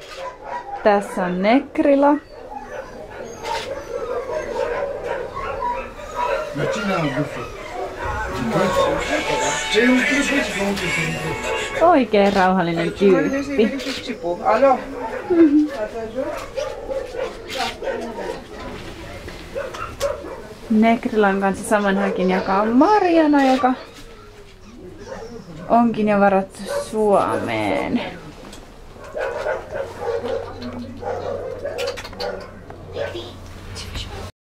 Tässä on Negrila. Oikein rauhallinen tyyppi. Negrilan kanssa saman häkin jakaa Mariana, joka onkin jo varattu Suomeen.